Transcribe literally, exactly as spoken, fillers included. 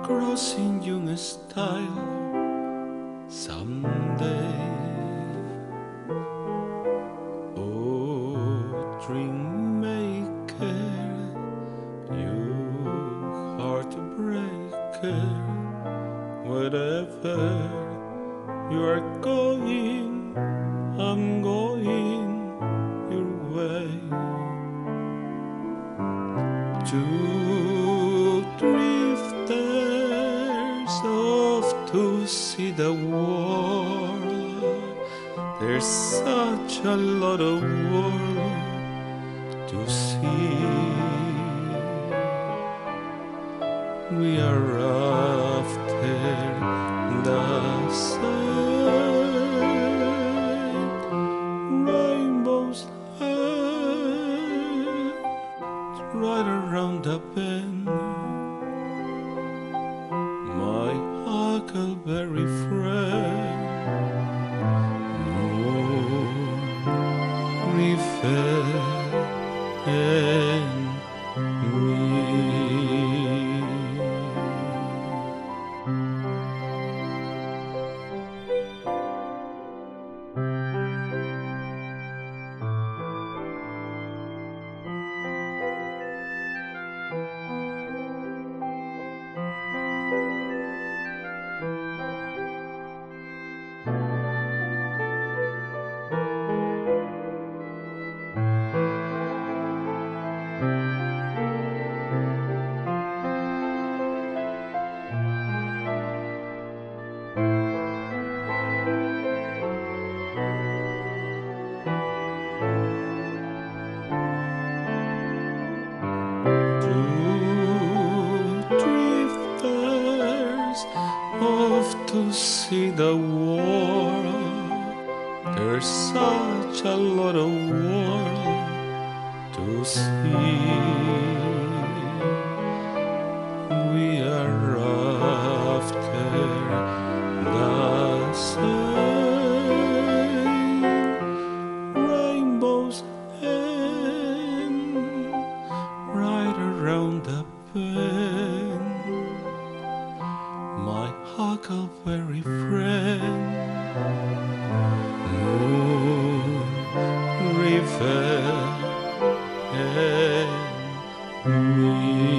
crossing young style someday. Oh, dream maker, you heartbreaker, wherever you are going, I'm going your way. Two drifters off to see the world. There's such a lot of world to see. We are after the side, rainbows high, right around the bend. My huckleberry friend, moon, river, and me. To see the world, there's such a lot of world to see. We are after the same, rainbows end right around the bend. My huckleberry friend, moon, river, and me.